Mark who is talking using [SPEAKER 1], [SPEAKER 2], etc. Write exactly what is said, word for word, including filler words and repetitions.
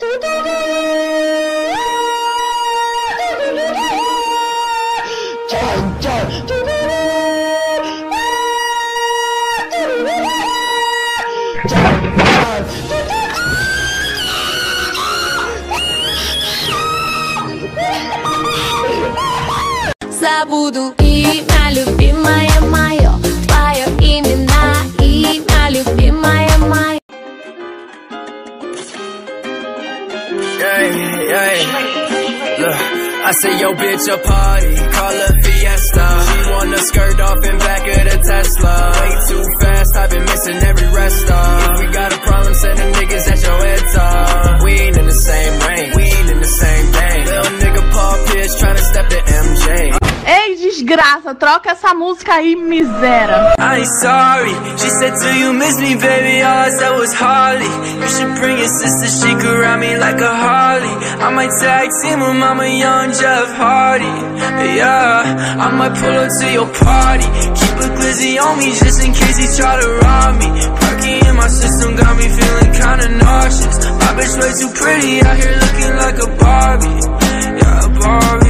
[SPEAKER 1] Забуду имя любимая мое, твое имя, имя любимая моя.
[SPEAKER 2] Yeah, yeah. Look, I say yo bitch a party, call her Fiesta. She wanna skirt off in back of the Tesla. Way too fast, I've been missing every rest stop. If we got a problem, send them niggas at your head top. We ain't in the same range, we ain't in the same thing. Little nigga Paul Pierce tryna step to M J.
[SPEAKER 3] Ei, desgraça, troca essa música aí, miséria.
[SPEAKER 2] I ain't sorry. She said, do you miss me, baby? All I said was Harley. You should bring your sister, she could ride me like a Harley. I might tag team with Mama Young Jeff Hardy. Yeah, I might pull up to your party. Keep a glizzy on me just in case he try to rob me. Perky in my system got me feeling kinda nauseous. My bitch way too pretty out here looking like a Barbie. Yeah, a Barbie.